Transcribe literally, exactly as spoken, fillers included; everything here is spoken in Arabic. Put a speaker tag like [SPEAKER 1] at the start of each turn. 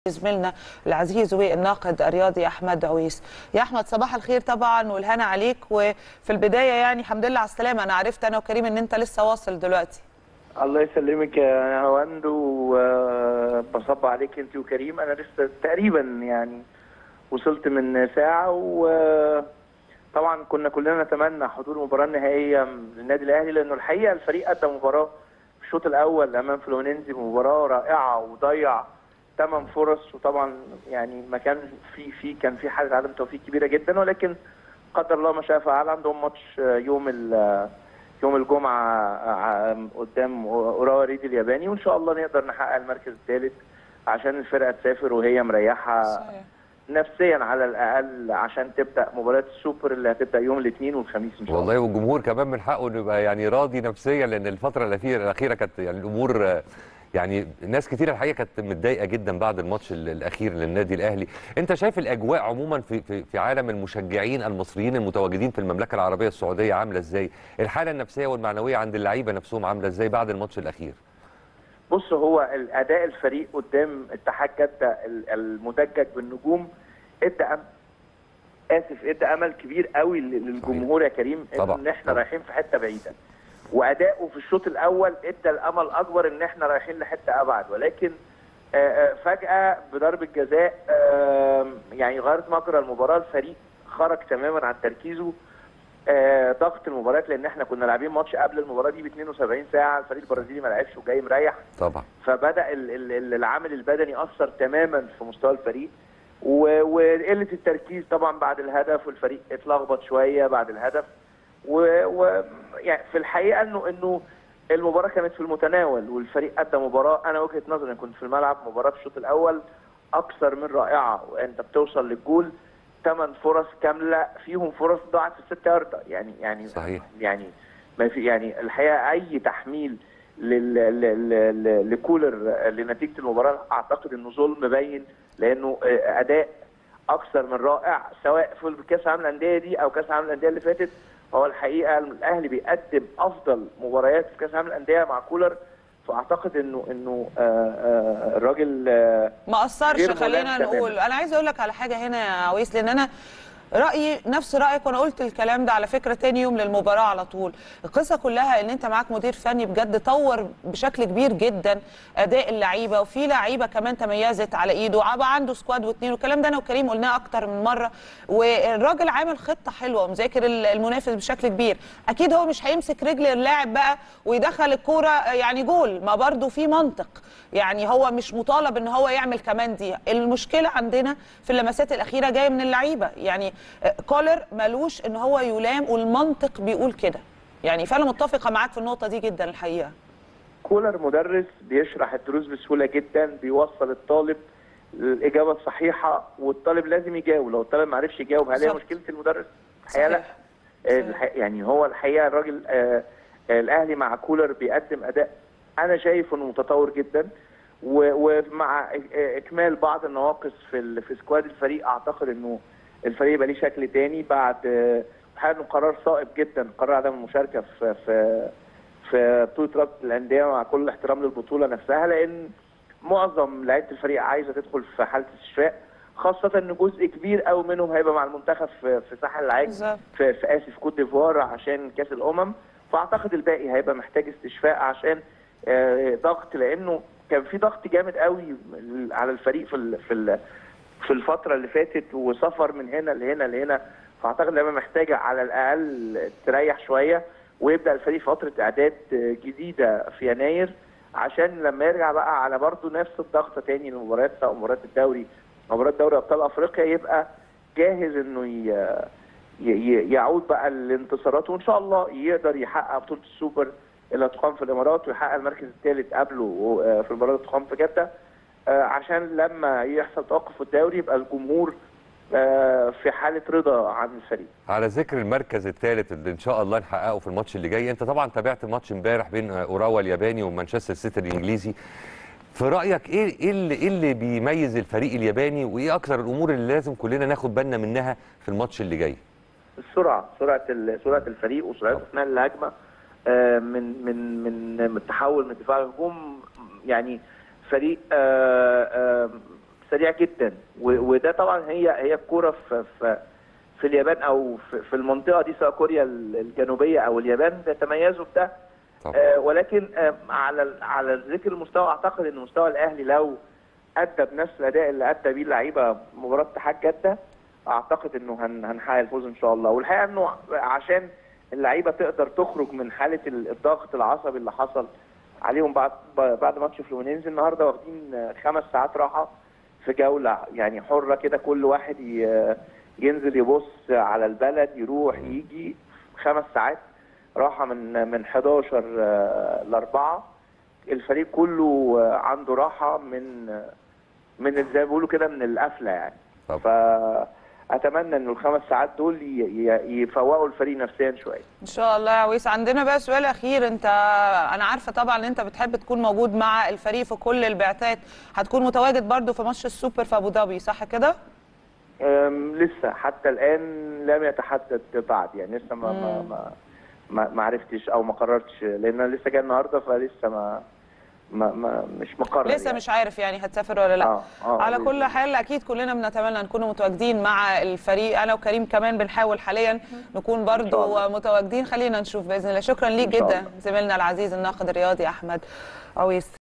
[SPEAKER 1] زميلنا العزيز والناقد الرياضي احمد عويس. يا احمد صباح الخير طبعا والهنا عليك. وفي البدايه يعني الحمد لله على السلامه، انا عرفت انا وكريم ان انت لسه واصل دلوقتي.
[SPEAKER 2] الله يسلمك يا هواند، وبصب عليك انت وكريم. انا لسه تقريبا يعني وصلت من ساعه، وطبعا كنا كلنا نتمنى حضور المباراه النهائيه للنادي الاهلي، لانه الحقيقه الفريق قدم مباراه في الشوط الاول امام فلومينينزي، مباراه رائعه وضيع ثمان فرص، وطبعا يعني ما كان في في كان في حاله عدم توفيق كبيره جدا، ولكن قدر الله ما شاء فعل. عندهم ماتش يوم يوم الجمعه قدام اوراوا ريدي الياباني، وان شاء الله نقدر نحقق المركز الثالث عشان الفرقه تسافر وهي مريحه صحيح. نفسيا على الاقل، عشان تبدا مباراه السوبر اللي هتبدا يوم الاثنين والخميس ان شاء الله.
[SPEAKER 3] والله والجمهور كمان من حقه انه يبقى يعني راضي نفسيا، لان الفتره الاخيره الاخيره كانت يعني الامور يعني ناس كتير الحقيقه كانت متضايقه جدا بعد الماتش الاخير للنادي الاهلي. انت شايف الاجواء عموما في في في عالم المشجعين المصريين المتواجدين في المملكه العربيه السعوديه عامله ازاي؟ الحاله النفسيه والمعنويه عند اللعيبه نفسهم عامله ازاي بعد الماتش الاخير؟
[SPEAKER 2] بص، هو الاداء الفريق قدام اتحاد جده المدجج بالنجوم ادى أم... اسف ادى امل كبير قوي للجمهور يا كريم، ان احنا رايحين في حته بعيده، واداؤه في الشوط الاول ادى الامل اكبر ان احنا رايحين لحته ابعد، ولكن فجاه بضربه جزاء يعني غيرت مجرى المباراه. الفريق خرج تماما عن تركيزه، ضغط المباريات، لان احنا كنا لاعبين ماتش قبل المباراه دي ب اثنين وسبعين ساعه، الفريق البرازيلي ما لعبش وجاي مريح
[SPEAKER 3] طبعا،
[SPEAKER 2] فبدا العامل البدني اثر تماما في مستوى الفريق، وقله التركيز طبعا بعد الهدف، والفريق اتلخبط شويه بعد الهدف، و, و يعني في الحقيقه انه انه المباراه كانت في المتناول، والفريق ادى مباراه، انا وجهه نظري كنت في الملعب، مباراه في الشوط الاول اكثر من رائعه، وانت بتوصل للجول ثمان فرص كامله، فيهم فرص ضاعت في الست ياردة، يعني يعني
[SPEAKER 3] صحيح.
[SPEAKER 2] يعني ما في يعني الحقيقه اي تحميل لكولر لنتيجه المباراه اعتقد انه ظلم باين، لانه اداء اكثر من رائع سواء في كاس العالم للانديه دي او كاس العالم للانديه اللي فاتت. هو الحقيقه الاهلي بيقدم افضل مباريات في كاس العالم للانديه مع كولر، فاعتقد انه انه الراجل
[SPEAKER 1] ما قصرش. خلينا نقول انا عايز اقول لك على حاجه هنا يا عويس، لان انا رايي نفس رايك، وانا قلت الكلام ده على فكره تاني يوم للمباراه على طول. القصه كلها ان انت معاك مدير فني بجد طور بشكل كبير جدا اداء اللعيبه، وفي لعيبه كمان تميزت على ايده، وعبا عنده سكواد واثنين، والكلام ده انا وكريم قلناه اكتر من مره، والراجل عامل خطه حلوه ومذاكر المنافس بشكل كبير. اكيد هو مش هيمسك رجل اللاعب بقى ويدخل الكوره يعني جول، ما برده في منطق، يعني هو مش مطالب ان هو يعمل كمان دي. المشكله عندنا في اللمسات الاخيره جايه من اللعيبه، يعني كولر مالوش ان هو يلام، والمنطق بيقول كده، يعني فانا متفقه معاك في النقطه دي جدا. الحقيقه
[SPEAKER 2] كولر مدرس بيشرح الدروس بسهوله جدا، بيوصل الطالب الاجابه الصحيحه، والطالب لازم يجاوب، لو الطالب ما عرفش يجاوب هل هي مشكله المدرس؟ الحقيقه لا، صحيح. يعني هو الحقيقه الراجل آه الاهلي مع كولر بيقدم اداء انا شايف انه متطور جدا، ومع اكمال بعض النواقص في في سكواد الفريق اعتقد انه الفريق يبقى ليه شكل تاني بعد حاجه. قرار صائب جدا، قرار عدم المشاركه في في في بطوله رابطه الانديه مع كل الاحترام للبطوله نفسها، لان معظم لعيبه الفريق عايزه تدخل في حاله استشفاء، خاصه ان جزء كبير قوي منهم هيبقى مع المنتخب في في ساحل العاج في في اسف كوت ديفوار عشان كاس الامم، فاعتقد الباقي هيبقى محتاج استشفاء عشان ضغط، لانه كان في ضغط جامد قوي على الفريق في في في الفتره اللي فاتت، وسفر من هنا لهنا لهنا، فاعتقد اللعبه محتاجه على الاقل تريح شويه، ويبدا الفريق فتره اعداد جديده في يناير، عشان لما يرجع بقى على برضه نفس الضغط تاني للمباريات، سواء مباريات الدوري او مباريات دوري ابطال افريقيا، يبقى جاهز انه يعود بقى للانتصارات، وان شاء الله يقدر يحقق بطوله السوبر اللي هتقام في الامارات، ويحقق المركز الثالث قبله في المباراه اللي هتقام في جده، عشان لما يحصل توقف في الدوري يبقى الجمهور في حاله رضا عن الفريق.
[SPEAKER 3] على ذكر المركز الثالث اللي ان شاء الله نحققه في الماتش اللي جاي، انت طبعا تابعت الماتش امبارح بين اوراوا الياباني ومانشستر سيتي الانجليزي، في رايك ايه ايه اللي, إيه اللي بيميز الفريق الياباني، وايه اكثر الامور اللي لازم كلنا ناخد بالنا منها في الماتش اللي جاي؟
[SPEAKER 2] السرعه، سرعه سرعه الفريق وسرعته اثناء الهجمه، من من من التحول من دفاع لهجوم، يعني فريق سريع جدا، وده طبعا هي هي الكوره في في في اليابان او في, في المنطقه دي، سواء كوريا الجنوبيه او اليابان بيتميزوا بده. آه ولكن آه على على ذكر المستوى، اعتقد ان مستوى الاهلي لو ادى بنفس الاداء اللي ادى بيه اللعيبه مباراه اتحاد جده، اعتقد انه هنحقق الفوز ان شاء الله. والحقيقه انه عشان اللعيبه تقدر تخرج من حاله الضغط العصبي اللي حصل عليهم بعد بعد ماتش فلومينينز، النهارده واخدين خمس ساعات راحه في جوله يعني حره كده، كل واحد ينزل يبص على البلد، يروح يجي، خمس ساعات راحه من من حداشر ل أربعة. الفريق كله عنده راحه من من زي ما بيقولوا كده من القفله يعني. ف اتمنى ان الخمس ساعات دول يفوقوا الفريق نفسيا شويه
[SPEAKER 1] ان شاء الله يا عويس. عندنا بقى سؤال اخير، انت انا عارفه طبعا ان انت بتحب تكون موجود مع الفريق في كل البعثات، هتكون متواجد برضو في ماتش السوبر في ابو ظبي صح كده؟
[SPEAKER 2] لسه حتى الان لم يتحدد بعد، يعني لسه ما ما ما ما عرفتش او ما قررتش، لان انا لسه جاي النهارده فلسه ما ما, ما مش مقرر
[SPEAKER 1] لسه
[SPEAKER 2] يعني.
[SPEAKER 1] مش عارف يعني هتسافر ولا لا.
[SPEAKER 2] آه آه
[SPEAKER 1] على كل حال اكيد كلنا بنتمنى نكون متواجدين مع الفريق، انا وكريم كمان بنحاول حاليا نكون برضو متواجدين، خلينا نشوف باذن الله. شكرا ليك جدا زميلنا العزيز الناقد الرياضي احمد عويس.